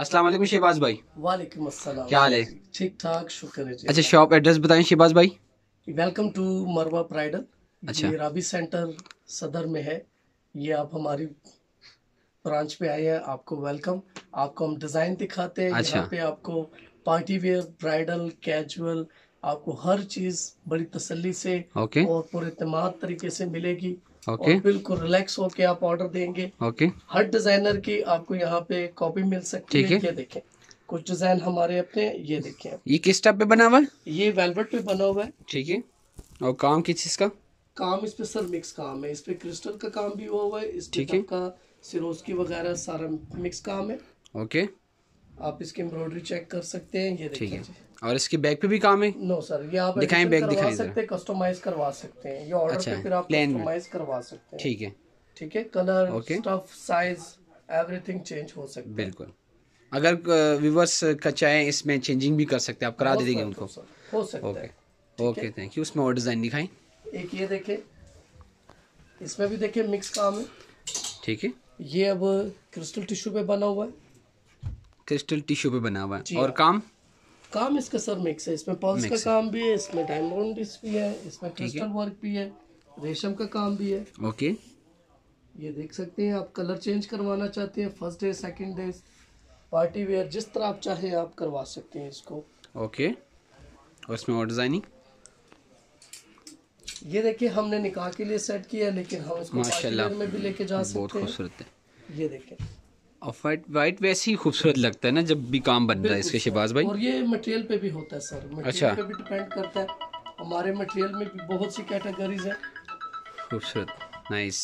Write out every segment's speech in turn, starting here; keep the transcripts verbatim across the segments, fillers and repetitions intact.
अस्सलाम वालेकुम शहबाज भाई। वालेकुम अस्सलाम। क्या हाल है? ठीक ठाक, शुक्र है जी। अच्छा, शॉप एड्रेस बताएं शहबाज भाई। Welcome to Marwa bridal. अच्छा। ये राबी सेंटर सदर में है। ये आप हमारी ब्रांच पे आए हैं, आपको वेलकम। आपको हम डिजाइन दिखाते हैं। अच्छा। यहाँ पे आपको पार्टी वेयर, ब्राइडल, कैजुअल, आपको हर चीज बड़ी तसल्ली से ओके और पूरे इत्मीनान तरीके से मिलेगी। ओके और बिल्कुल रिलैक्स होके आप ऑर्डर देंगे। ओके हर डिजाइनर की आपको यहाँ पे कॉपी मिल सकती ठीक है। है। ये देखें, कुछ डिजाइन हमारे अपने, ये देखें। ये किस टाइप पे बना हुआ है? ये वेलवेट पे बना हुआ है। ठीक है। और काम किस चीज का? काम इस पे सर मिक्स काम है। इस पे क्रिस्टल का काम भी हुआ हुआ है, इस पे ठीक है। आपका सिरोस्की वगैरह सारा मिक्स काम है। ओके आप इसकी एम्ब्रॉयडरी चेक कर सकते हैं। ये ठीक देखिए है। जी। और इसकी बैक पे भी काम है? नो सर, ये आप दिखाएं, एडिशन बैक करवा दिखाएं सकते हैं, कस्टमाइज करवा सकते हैं। ये ऑर्डर अच्छा पे है, फिर आप प्लेन में। कस्टमाइज करवा सकते हैं। ठीक है। ठीक है, colour, okay. Stuff, size, everything change हो सकता है। बिल्कुल। अगर व्यूवर्स का चाहे इसमें चेंजिंग भी कर सकते हैं, आप करा दे देंगे उनको? हो सकता ओके है। Okay, thank you. उसमें और डिजाइन दिखाएं। एक ये देखें, इसमें भी देखिए मिक्स काम है। ठीक है। ये अब क्रिस्टल टिश्यू पे बना हुआ है। क्रिस्टल टिश्यू पे बना हुआ है। और हाँ। काम काम इसका सर मिक्स है। इसमें पल्स का काम भी है, इसमें डायमंड भी है, इसमें क्रिस्टल वर्क भी है, रेशम का काम भी है। ओके। ये देख सकते हैं। आप कलर चेंज करवाना चाहते हैं, first day, second day, party wear, जिस तरह आप चाहे आप करवा सकते हैं इसको। ओके। और इसमें और डिजाइनिंग। ये देखिए, हमने निकाह के लिए सेट किया है, लेकिन हम इसको पार्टी माशाल्लाह वेयर में भी लेके जा सकते हैं। बहुत खूबसूरत है। ये देखें, और वाइट वाइट वैसे ही खूबसूरत लगता है ना जब भी काम बन रहा है इसके शहबाज भाई। और ये मटेरियल पे भी होता है सर। मटेरियल अच्छा। पे भी डिपेंड करता है। हमारे मटेरियल में भी बहुत सी कैटेगरीज है। खूबसूरत, नाइस।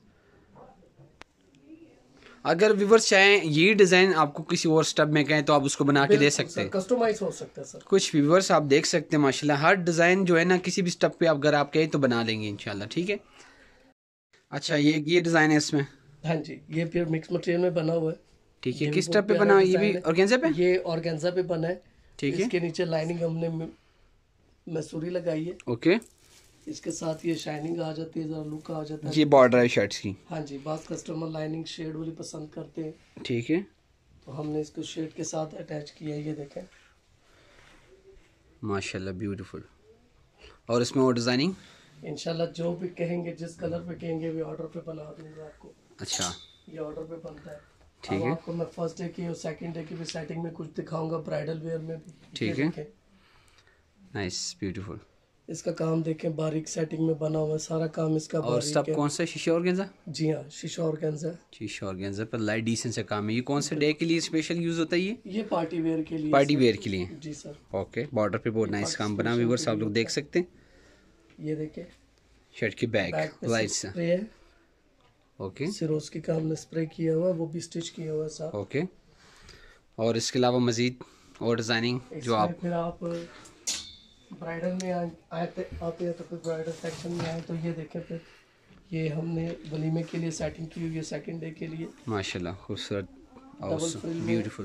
अगर व्यूवर्स चाहें ये डिजाइन आपको किसी और स्टफ में कहें तो आप उसको बना के दे सकते हैं, कस्टमाइज हो सकता है सर। कुछ व्यूवर्स आप देख सकते हैं माशाल्लाह, हर डिजाइन जो है ना किसी भी स्टफ पे आप अगर आप कहें तो बना देंगे इंशाल्लाह। ठीक है। अच्छा, ये ये डिजाइन है इसमें? हाँ जी, ये फिर मिक्स मटेरियल में बना हुआ है। ठीक है। ये किस भी टाइप पे बहुत बना है? प्यारा ये भी डिजाइन है। ऑर्गेन्जा पे? ये ऑर्गेन्जा पे बना है। ठीक है। इसके नीचे लाइनिंग हमने मसूरी लगाई है। ओके। इसके साथ ये शाइनिंग आ जाती है, जरा लुक आ जाता है। ये बॉर्डर है शर्ट्स की? हाँ जी, बास कस्टमर लाइनिंग शेड वाली पसंद करते हैं। ठीक है। तो हमने इसको शेड के साथ अटैच किया है। ये देखें माशाल्लाह, ब्यूटीफुल। और इसमें और डिजाइनिंग? इंशाल्लाह जो भी कहेंगे, जिस कलर पे कहेंगे, भी ऑर्डर पे बना दूंगा आपको। अच्छा, ये ऑर्डर पे बनता है। ठीक अब है। आपको मैं फर्स्ट डे की और सेकंड डे की भी सेटिंग में कुछ दिखाऊंगा, ब्राइडल वेयर में भी। ठीक ये है। देखें, नाइस, ब्यूटीफुल। इसका काम देखें, बारीक सेटिंग में बना हुआ है, सारा काम इसका और बारीक स्टफ है। कौन सा? शीशा ऑर्गेन्जा? जी हाँ, शीशा ऑर्गेन्जा। शीशा ऑर्गेन्जा पर लाइट डिसेंट से काम है। ये कौन से डे के लिए स्पेशल यूज होता है? ये ये पार्टी वेयर के लिए। पार्टी वेयर के लिए? जी सर। ओके। बॉर्डर पे बहुत नाइस काम बना, व्यूअर्स आप लोग देख सकते हैं। ये देखें, शर्ट की बैक बैक पे लाइट से से। स्प्रे है। ओके सिरोस्की का हमने स्प्रे किया हुआ है, वो भी स्टिच किया हुआ है साथ। ओके। और इसके अलावा मजीद और डिजाइनिंग जो आप फिर आप ब्राइडल में आए आते आते हैं तो फिर ब्राइडल सेक्शन में आए तो ये देखें, फिर ये हमने वलीमे के लिए सेटिंग की हुई है, सेकंड डे के लिए। माशाल्लाह खूबसूरत और डबल फ्रिल में। ब्यूटीफुल,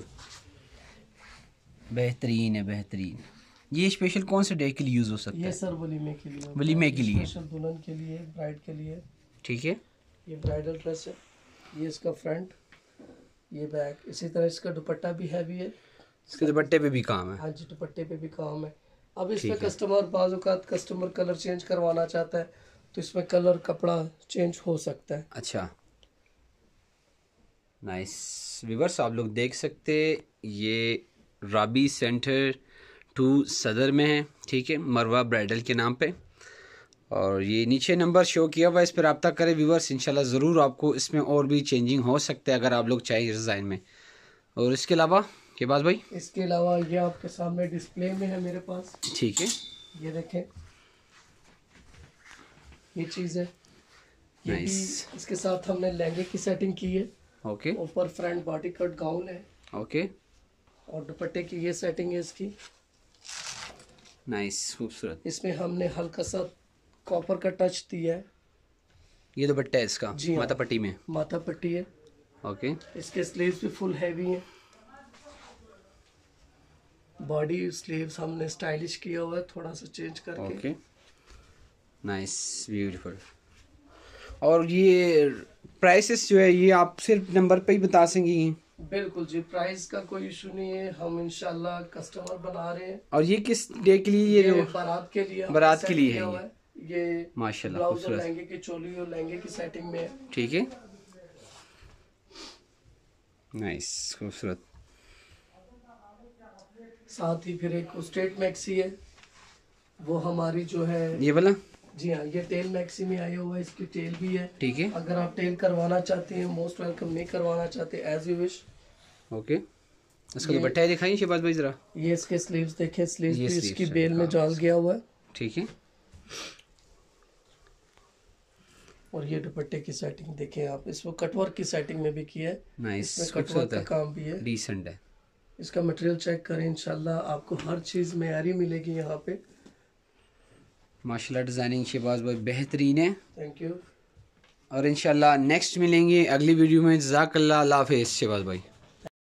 बेहतरीन है, बेहतरीन। ये स्पेशल कौन से डे के लिए यूज हो सकता ये है? सर वलीमे के लिए। वलीमे के लिए? स्पेशल दुल्हन के लिए, ब्राइड के लिए। ठीक है। ये ब्राइडल ड्रेस है। ये इसका फ्रंट, ये बैक। इसी तरह इसका दुपट्टा भी हैवी है। इसके दुपट्टे पे भी काम है? हाँ जी, दुपट्टे पे भी काम है। अब इसमें ठीक है। कस्टमर बाज़ औक़ात कस्टमर कलर चेंज करवाना चाहता है तो इसमें कलर कपड़ा चेंज हो सकता है। अच्छा, नाइस। व्यूअर्स आप लोग देख सकते, ये राबी सेंटर टू सदर में है। ठीक है, मरवा ब्राइडल के नाम पे। और ये नीचे नंबर शो किया हुआ है, इस पर रब्ता करें व्यूअर्स, इंशाल्लाह ज़रूर आपको इसमें और भी चेंजिंग हो सकता है अगर आप लोग चाहिए डिज़ाइन में। और इसके अलावा के बाद भाई? इसके अलावा ये आपके सामने डिस्प्ले में है मेरे पास। ठीक है। ये देखें, ये चीज़ है। ये भी इसके साथ हमने लहंगे की सेटिंग की है। ओके। ऊपर फ्रंट बॉडी कट गाउन है। ओके। और दुपट्टे की ये सेटिंग है इसकी। नाइस, खूबसूरत। इसमें हमने हल्का सा कॉपर का टच दिया है। ये दुपट्टा है इसका? जी हाँ। माथा पट्टी में? माथा पट्टी है। ओके। इसके स्लीव्स भी फुल हैवी हैं। बॉडी स्लीव्स हमने स्टाइलिश किया हुआ है, थोड़ा सा चेंज करके। Okay, nice, beautiful. और ये प्राइसेस जो है ये आप सिर्फ नंबर पे ही बता सकेंगी? बिल्कुल जी, प्राइस का कोई इशू नहीं है, हम इंशाल्लाह कस्टमर बना रहे हैं। और ये किस डे के लिए? ये, ये जो बारात के लिए, बारात के लिए है ये, ये ये माशाल्लाह ब्लाउज और खूबसूरत। लहंगे की चोली और लहंगे की सेटिंग में है। ठीक है, नाइस, खूबसूरत। साथ ही फिर एक स्ट्रेट मैक्सी है, वो हमारी जो है, ये वाला? जी हाँ, ये टेल मैक्सी में आया हुआ है, इसकी टेल भी है। ठीक है, अगर आप टेल करवाना चाहते हैं, मोस्ट वेलकम, नहीं करवाना चाहते एज यू विश। ओके, इसका दुपट्टा है, दिखाइए शहबाज भाई जरा। ये इसके स्लीव्स देखें, स्लीव्स ये भी sleeves इसकी है, बेल में हाँ। जाल गया हुआ है। ठीक है, और ये दुपट्टे की सेटिंग देखें आप, इसको कटवर्क की सेटिंग में भी किया है, नाइस, इसमें कटवर्क का काम भी है, डिसेंट है। इसका मटेरियल चेक करें, इंशाल्लाह आपको हर चीज़ मेयारी मिलेगी यहाँ पे। माशाल्लाह डिज़ाइनिंग शहबाज भाई बेहतरीन है। Thank you. और इंशाल्लाह नेक्स्ट मिलेंगे अगली वीडियो में। जज़ाकल्लाह, अल्लाह हाफ़िज़ शहबाज भाई।